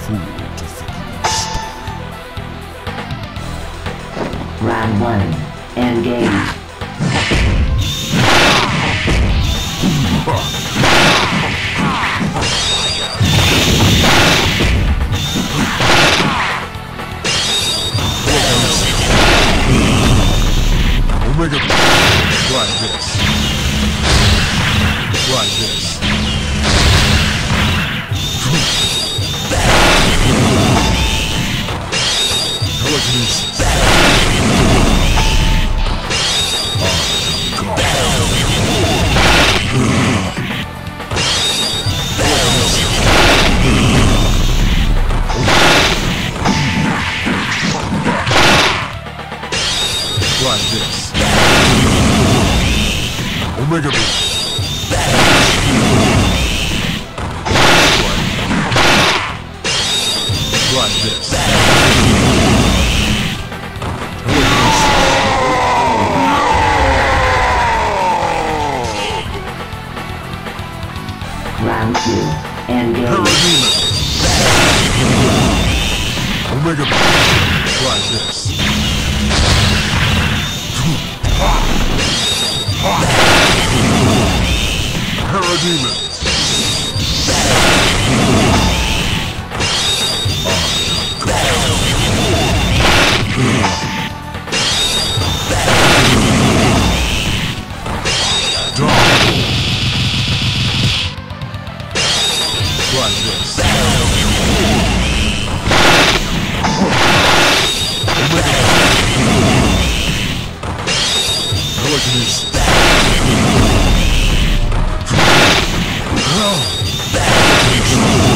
fool to think you can stop me. Round 1. Engage. Omega. Try this. Try this. Telekinesis. Try this. Omega Beam. Try this. Round 2. Engage. Parademon. Omega Beam. Try this. Parademon. Try this. Telekinesis. Telekinesis.